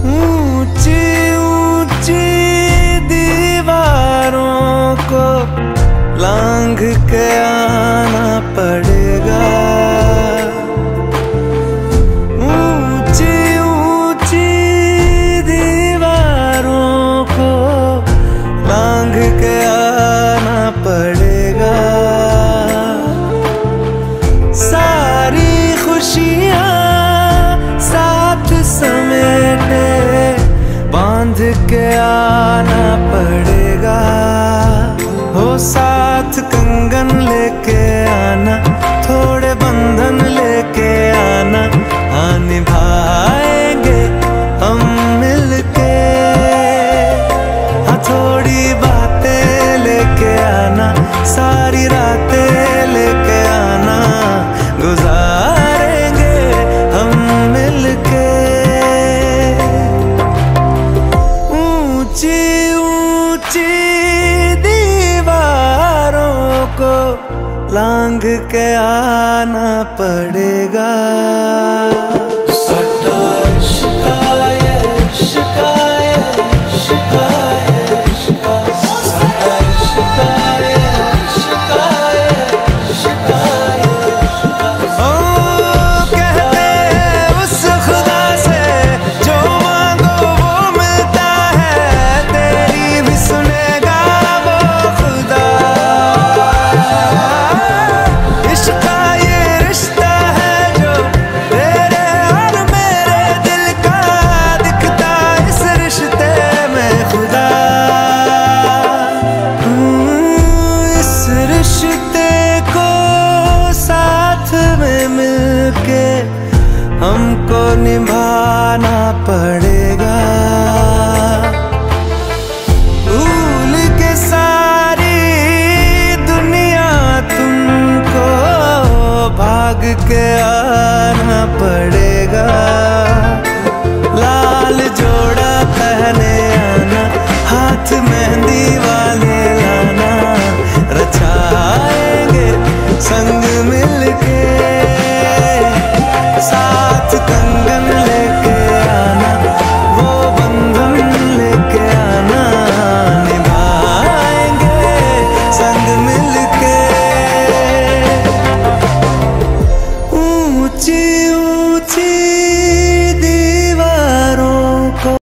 ऊंची ऊंची दीवारों को लांघ के आना पड़ेगा। ऊंची ऊंची दीवारों को लांघ के आना पड़ेगा। सारी खुशियाँ साथ समेटे बांध के आना पड़ेगा। हो साथ कंगन लेके आना, थोड़े बंधन लेके आना, हाँ निभाएंगे हम मिलके। हाँ थोड़ी बातें लेके आना, सारी रातें लेके आना, गुजारेंगे हम मिलके। ऊंची ऊंची दीवारों को लांघ के आना पड़ेगा। हमको निभाना पड़ेगा। भूल के सारी दुनिया तुमको भाग के आना पड़ेगा।